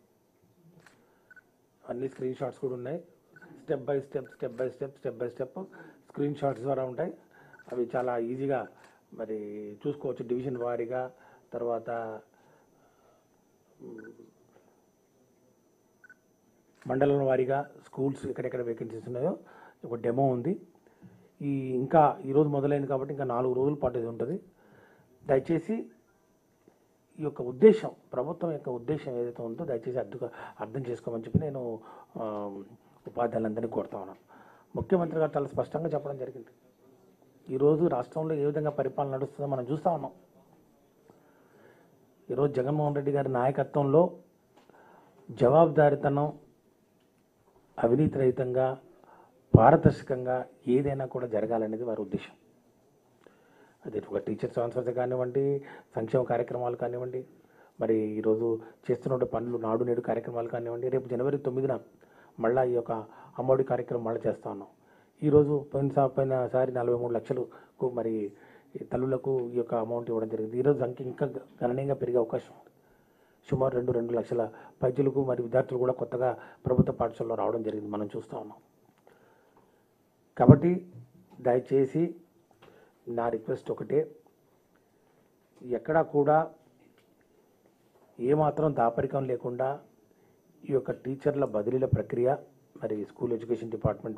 అన్ని స్క్రీన్ షాట్స్ కూడా ఉన్నాయి. Step by step screenshots ద్వారా ఉంటాయి. అవి చాలా ఈజీగా మరి చూసుకోవచ్చు. డివిజన్ వారీగా, తర్వాత మండలం వారీగా స్కూల్స్ ఎక్కడెక్కడ వేకెన్సీస్ ఉన్నాయో ఒక డెమో ఉంది. ఇంకా ఈరోజు మొదలైంది కాబట్టి ఇంకా 4 రోజుల పాటు ఇది ఉంటుంది. దయచేసి ఈ యొక్క ఉద్దేశం, ప్రభుత్వం యొక్క ఉద్దేశం ఏదైతే ఉందో దయచేసి అర్థం చేసుకోమని చెప్పి నేను ఉపాధ్యాయులందరినీ కోరుతా ఉన్నాను. ముఖ్యమంత్రి గారు చాలా స్పష్టంగా చెప్పడం జరిగింది. ఈరోజు రాష్ట్రంలో ఏ విధంగా పరిపాలన నడుస్తుందో మనం చూస్తూ ఉన్నాం. ఈరోజు జగన్మోహన్ రెడ్డి గారి నాయకత్వంలో జవాబుదారీతనం, అవినీతి రహితంగా, పారదర్శకంగా ఏదైనా కూడా జరగాలనేది వారి ఉద్దేశం. అది ఒక టీచర్ ట్రాన్స్ఫర్స్ కానివ్వండి, సంక్షేమ కార్యక్రమాలు కానివ్వండి, మరి ఈరోజు చేస్తున్న పనులు, నాడు నేడు కార్యక్రమాలు కానివ్వండి, రేపు జనవరి 9న మళ్ళీ ఈ యొక్క అమ్మఒడి కార్యక్రమం మళ్ళీ చేస్తూ ఉన్నాం. ఈరోజు పోయినసారి 43 లక్షలకు మరి తల్లులకు ఈ యొక్క అమౌంట్ ఇవ్వడం జరిగింది. ఈరోజు సంఖ్య ఇంకా గణనీయంగా పెరిగే అవకాశం ఉంది. సుమారు 2 లక్షల పైద్యులకు మరి విద్యార్థులు కూడా కొత్తగా ప్రభుత్వ పాఠశాలలో రావడం జరిగింది, మనం చూస్తూ ఉన్నాం. కాబట్టి దయచేసి నా రిక్వెస్ట్ ఒకటే, ఎక్కడా కూడా ఏమాత్రం దాపరికం లేకుండా ఈ యొక్క టీచర్ల బదిలీల ప్రక్రియ మరి స్కూల్ ఎడ్యుకేషన్ డిపార్ట్మెంట్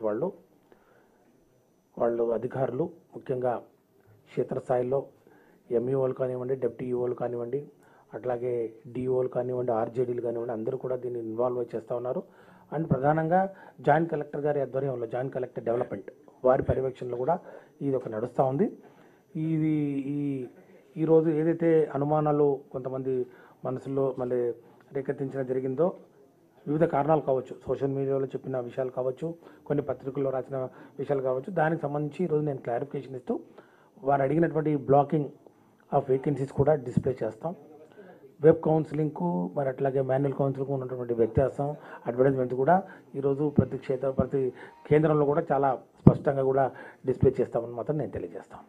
వాళ్ళు అధికారులు ముఖ్యంగా క్షేత్రస్థాయిలో ఎంఈఓలు కానివ్వండి, డిప్యూటీ ఈఓలు కానివ్వండి, అట్లాగే డిఓలు కానివ్వండి, ఆర్జేడీలు కానివ్వండి, అందరూ కూడా దీన్ని ఇన్వాల్వ్ చేస్తూ ఉన్నారు. అండ్ ప్రధానంగా జాయింట్ కలెక్టర్ గారి ఆధ్వర్యంలో జాయింట్ కలెక్టర్ డెవలప్మెంట్ వారి పర్యవేక్షణలో కూడా ఇది ఒక నడుస్తూ ఉంది. ఇది ఈరోజు ఏదైతే అనుమానాలు కొంతమంది మనసులో మళ్ళీ రేకెత్తించడం జరిగిందో, వివిధ కారణాలు కావచ్చు, సోషల్ మీడియాలో చెప్పిన విషయాలు కావచ్చు, కొన్ని పత్రికల్లో రాసిన విషయాలు కావచ్చు, దానికి సంబంధించి ఈరోజు నేను క్లారిఫికేషన్ ఇస్తూ వారు అడిగినటువంటి బ్లాకింగ్ ఆఫ్ వేకెన్సీస్ కూడా డిస్ప్లే చేస్తాం. వెబ్ కౌన్సిలింగ్కు మరి అట్లాగే మాన్యువల్ కౌన్సిలింగ్కు ఉన్నటువంటి వ్యత్యాసం, అడ్వర్టైజ్మెంట్ కూడా ఈరోజు ప్రతి కేంద్రంలో కూడా చాలా స్పష్టంగా కూడా డిస్ప్లే చేస్తామని మాత్రం నేను తెలియజేస్తాను.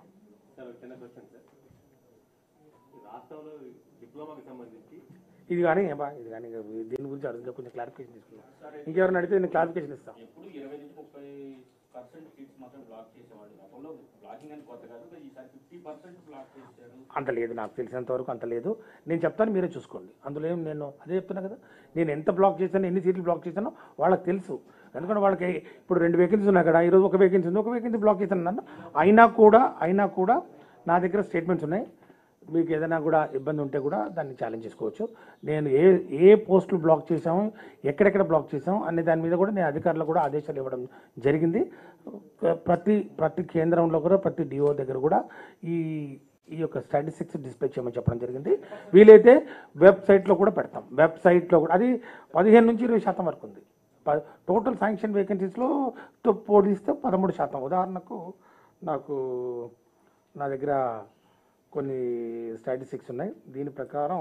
ఇది కానీ దీని గురించి అడిగితే కొంచెం క్లారిఫికేషన్ తీసుకున్నాం. ఇంకెవరైనా అడిగితే నేను క్లారిఫికేషన్ ఇస్తాను. అంత లేదు, నాకు తెలిసినంత వరకు అంత లేదు. నేను చెప్తాను, మీరే చూసుకోండి. అందులో ఏం నేను అదే చెప్తున్నా కదా, నేను ఎంత బ్లాక్ చేశాను, ఎన్ని సీట్లు బ్లాక్ చేశానో వాళ్ళకి తెలుసు. ఎందుకంటే వాళ్ళకి ఇప్పుడు 2 వేకెన్సీస్ ఉన్నాయి కదా, ఈరోజు ఒక వేకెన్సీ ఉంది, ఒక వేకెన్సీ బ్లాక్ చేశాను నన్ను. అయినా కూడా నా దగ్గర స్టేట్మెంట్స్ ఉన్నాయి. మీకు ఏదైనా కూడా ఇబ్బంది ఉంటే కూడా దాన్ని ఛాలెంజ్ చేసుకోవచ్చు. నేను ఏ పోస్టులు బ్లాక్ చేసాము, ఎక్కడెక్కడ బ్లాక్ చేసాము అనే దాని మీద కూడా నేను అధికారులకు కూడా ఆదేశాలు ఇవ్వడం జరిగింది. ప్రతి కేంద్రంలో కూడా ప్రతి డిఓ దగ్గర కూడా ఈ యొక్క స్టాటిస్టిక్స్ డిస్ప్లే చేయమని చెప్పడం జరిగింది. వీలైతే వెబ్సైట్లో కూడా పెడతాం. వెబ్సైట్లో కూడా అది 15 నుంచి 20% వరకు ఉంది. టోటల్ శాంక్షన్ వేకెన్సీస్లో పోలిస్తే 13%. ఉదాహరణకు నా దగ్గర కొన్ని స్టాటిస్టిక్స్ ఉన్నాయి. దీని ప్రకారం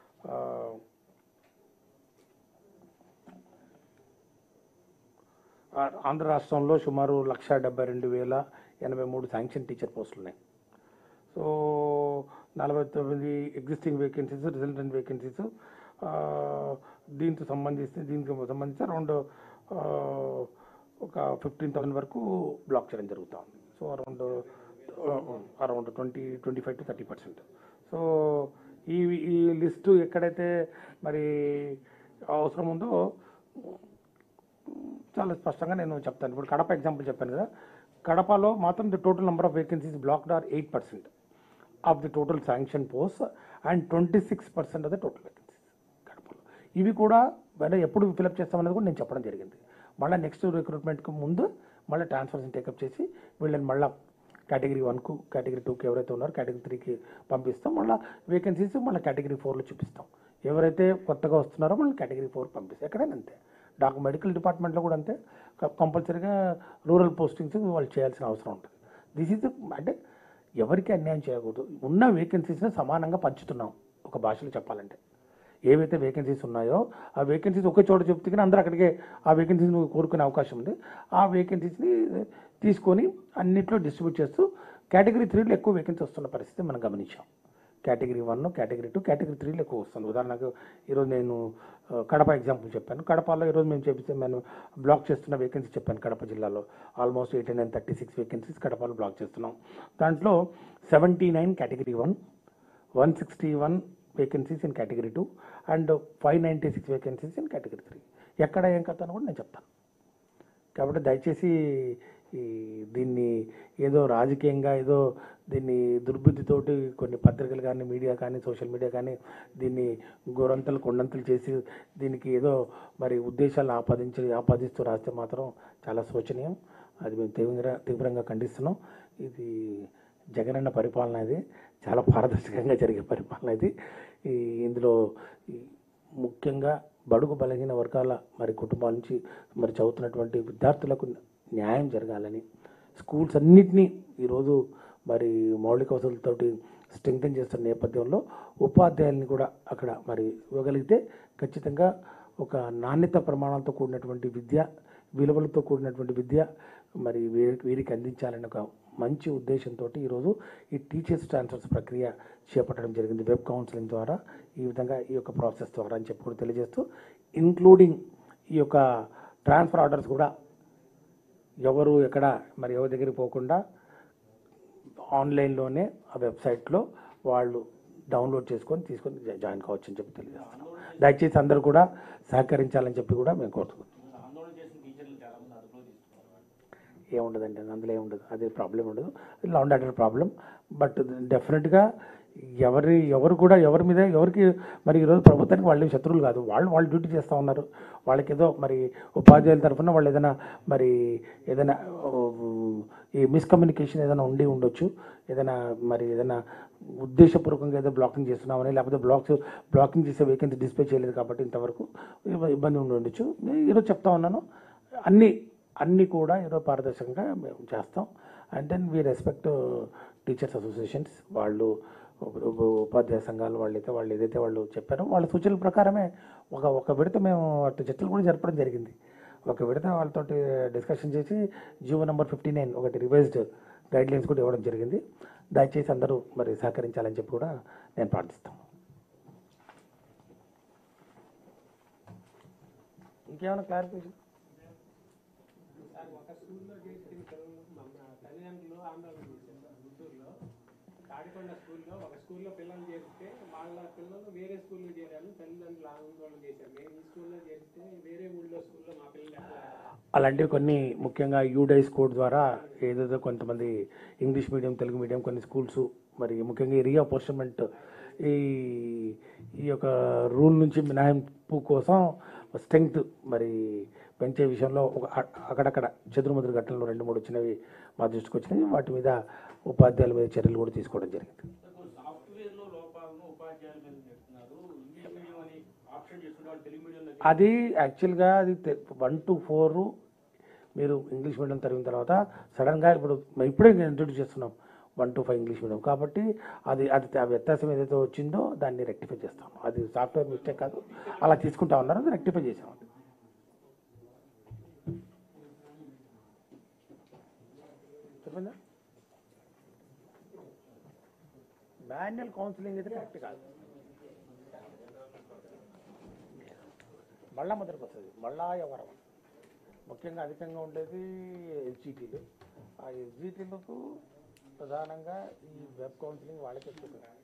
ఆంధ్ర రాష్ట్రంలో సుమారు 1,72,083 శాంక్షన్ టీచర్ పోస్టులు ఉన్నాయి. So 49 existing vacancies, resultant vacancies దీనికి సంబంధించి అరౌండ్ ఒక 15,000 వరకు బ్లాక్ చేయడం జరుగుతూ ఉంది. So around 25 to 30%. సో ఈ లిస్టు ఎక్కడైతే మరి అవసరం ఉందో చాలా స్పష్టంగా నేను చెప్తాను. ఇప్పుడు కడప ఎగ్జాంపుల్ చెప్పాను కదా, కడపలో మాత్రం the total number of vacancies blocked are 8% of the total sanction post and 26% of the total vacancies కడపలో. ఇవి కూడా ఎప్పుడు ఫిలప్ చేస్తామనేది కూడా నేను చెప్పడం జరిగింది. మళ్ళీ నెక్స్ట్ రిక్రూట్మెంట్కి ముందు మళ్ళీ ట్రాన్స్ఫర్స్ని టేకప్ చేసి వీళ్ళని మళ్ళీ కేటగిరీ 1కు, కేటగిరీ 2కి ఎవరైతే ఉన్నారో కేటగిరీ 3కి పంపిస్తాం. మళ్ళీ వేకెన్సీస్ మళ్ళీ కేటగిరీ 4లో చూపిస్తాం. ఎవరైతే కొత్తగా వస్తున్నారో మళ్ళీ కేటగిరీ 4 పంపిస్తాం. ఎక్కడైనా అంతే. మెడికల్ డిపార్ట్మెంట్లో కూడా అంతే. కంపల్సరీగా రూరల్ పోస్టింగ్స్ వాళ్ళు చేయాల్సిన అవసరం ఉంటుంది. దిస్ ఈజ్ అంటే ఎవరికి అన్యాయం చేయకూడదు. ఉన్న వేకెన్సీస్ని సమానంగా పంచుతున్నాం. ఒక భాషలో చెప్పాలంటే ఏవైతే వేకెన్సీస్ ఉన్నాయో ఆ వేకెన్సీస్ ఒకే చోట చెప్తే కానీ అందరూ అక్కడికే ఆ వేకెన్సీస్ని కోరుకునే అవకాశం ఉంది. ఆ వేకెన్సీస్ని తీసుకొని అన్నింటిలో డిస్ట్రిబ్యూట్ చేస్తూ కేటగిరీ 3లో ఎక్కువ వేకెన్సీ వస్తున్న పరిస్థితి మనం గమనించాం. కేటగిరీ 1, కేటగిరీ 2, కేటగిరీ 3లో ఎక్కువ వస్తుంది. ఉదాహరణకు ఈరోజు నేను కడప ఎగ్జాంపుల్ చెప్పాను. కడపలో ఈరోజు మేము బ్లాక్ చేస్తున్న వేకెన్సీ చెప్పాను. కడప జిల్లాలో ఆల్మోస్ట్ 836 వేకెన్సీస్ కడపలో బ్లాక్ చేస్తున్నాం. దాంట్లో 79 category 1, 161 vacancies in category 2 and 596 vacancies in category 3. ఎక్కడ ఏం కథను కూడా నేను చెప్తాను. కాబట్టి దయచేసి దీన్ని ఏదో రాజకీయంగా దీన్ని దుర్బుద్ధితోటి కొన్ని పత్రికలు కానీ, మీడియా కానీ, సోషల్ మీడియా కానీ దీన్ని గోరంతలు కొండంతలు చేసి దీనికి ఏదో మరి ఉద్దేశాలను ఆపాదిస్తూ రాస్తే మాత్రం చాలా శోచనీయం. అది మేము తీవ్రంగా ఖండిస్తున్నాం. ఇది జగనన్న పరిపాలన, ఇది చాలా పారదర్శకంగా జరిగే పరిపాలన. ఇది ఇందులో ముఖ్యంగా బడుగు బలహీన వర్గాల మరి కుటుంబాల నుంచి మరి చదువుతున్నటువంటి విద్యార్థులకు న్యాయం జరగాలని స్కూల్స్ అన్నింటినీ ఈరోజు మరి మౌలిక వసతులతోటి స్ట్రెంగ్తన్ చేస్తున్న నేపథ్యంలో ఉపాధ్యాయుల్ని కూడా అక్కడ మరి ఇవ్వగలిగితే ఖచ్చితంగా ఒక నాణ్యత ప్రమాణాలతో కూడినటువంటి విద్య, విలువలతో కూడినటువంటి విద్య మరి వీరికి అందించాలని ఒక మంచి ఉద్దేశంతో ఈరోజు ఈ టీచర్స్ ట్రాన్స్ఫర్స్ ప్రక్రియ చేపట్టడం జరిగింది. వెబ్ కౌన్సిలింగ్ ద్వారా ఈ విధంగా ఈ యొక్క ప్రాసెస్ ద్వారా అని చెప్పి కూడా తెలియజేస్తూ, ఇంక్లూడింగ్ ఈ యొక్క ట్రాన్స్ఫర్ ఆర్డర్స్ కూడా ఎవరు ఎక్కడ మరి ఎవరి దగ్గరికి పోకుండా ఆన్లైన్లోనే ఆ వెబ్సైట్లో వాళ్ళు డౌన్లోడ్ తీసుకొని జాయిన్ కావచ్చు అని చెప్పి తెలియజేస్తున్నాం. దయచేసి అందరూ కూడా సహకరించాలని చెప్పి కూడా మేము కోరుతున్నాం. ఏముండదండి, అందులో ఏముండదు, అది ప్రాబ్లం ఉండదు. Law and order problem. But డెఫినెట్గా ఎవరు కూడా ఎవరి మీద ఎవరికి మరి ఈరోజు ప్రభుత్వానికి వాళ్ళు శత్రువులు కాదు. వాళ్ళు డ్యూటీ చేస్తూ ఉన్నారు. వాళ్ళకి ఏదో మరి ఉపాధ్యాయుల తరఫున వాళ్ళు ఏదైనా ఈ మిస్కమ్యూనికేషన్ ఏదైనా ఉండొచ్చు. ఏదైనా ఉద్దేశపూర్వకంగా ఏదో బ్లాకింగ్ చేస్తున్నామని, లేకపోతే బ్లాకింగ్ చేసే వేకెన్సీ డిస్ప్లే చేయలేదు కాబట్టి ఇంతవరకు ఇబ్బంది ఉండొచ్చు. ఈరోజు చెప్తా ఉన్నాను, అన్నీ కూడా ఈరోజు పారదర్శకంగా మేము చేస్తాం. And then we respect teachers associations, వాళ్ళు ఉపాధ్యాయ సంఘాలు వాళ్ళు ఏదైతే వాళ్ళు చెప్పారో వాళ్ళ సూచనల ప్రకారమే ఒక విడత మేము అటు చర్చలు కూడా జరపడం జరిగింది. ఒక విడత వాళ్ళతో డిస్కషన్ చేసి జీవో నెంబర్ 59 ఒకటి రివైజ్డ్ గైడ్లైన్స్ కూడా ఇవ్వడం జరిగింది. దయచేసి అందరూ మరి సహకరించాలని చెప్పి కూడా నేను ప్రార్థిస్తాను. ఇంకేమైనా క్లారిఫికేషన్? ఒక స్కూల్లో చేసిన తల్లిదండ్రులు ఆందోళన చేశారు గుంటూరులో. తాడికొండ స్కూల్లో ఒక స్కూల్లో పిల్లలు చేరిస్తే వాళ్ళ పిల్లలు వేరే స్కూల్లో చేరారు, తల్లిదండ్రులు ఆందోళన చేశారు. మేము ఈ స్కూల్లో చేరిస్తే వేరే ఊళ్ళో స్కూల్లో మా పిల్లలు ఎట్లా. అలాంటివి కొన్ని ముఖ్యంగా యూడైస్ కోడ్ ద్వారా ఏదేదో కొంతమంది ఇంగ్లీష్ మీడియం తెలుగు మీడియం కొన్ని స్కూల్స్ మరి ముఖ్యంగా ఈ రీఅపోర్షన్మెంట్ ఈ ఈ యొక్క రూల్ నుంచి మినహాయింపు కోసం స్ట్రెంగ్త్ మరి పెంచే విషయంలో ఒక అక్కడక్కడ చెదురుమదురు ఘటనలు 2-3 వచ్చినవి మా దృష్టికి వచ్చినాయి. వాటి మీద ఉపాధ్యాయుల మీద చర్యలు కూడా తీసుకోవడం జరిగింది. సాఫ్ట్వేర్లో లోపాలను ఉపాధ్యాయుల మీద చెప్తున్నారు. ఇంగ్లీష్ మీడియం అని ఆప్షన్ చేసుకుంటే వాళ్ళు తెలుగు మీడియంలో అది యాక్చువల్గా అది 1 to 4 మీరు ఇంగ్లీష్ మీడియం చదివిన తర్వాత సడన్గా ఇప్పుడే ఇంట్రొడ్యూస్ చేస్తున్నాం 1 to 5 ఇంగ్లీష్ మీడియం కాబట్టి అది అది ఆ వ్యత్యాసం ఏదైతే వచ్చిందో దాన్ని రెక్టిఫై చేస్తాం. అది సాఫ్ట్వేర్ మిస్టేక్ కాదు, అలా తీసుకుంటా ఉన్నారు, అది రెక్టిఫై చేసాం. చెప్పండి. మాన్యువల్ కౌన్సిలింగ్ అయితే కరెక్ట్ కాదు, మళ్ళా మొదటికి వస్తుంది, మళ్ళా ఎవరం ముఖ్యంగా అధికంగా ఉండేది ఎస్జిటీలు. ఆ ఎస్జిటీలకు ప్రధానంగా ఈ వెబ్ కౌన్సిలింగ్ వాళ్ళకే ఎక్కువ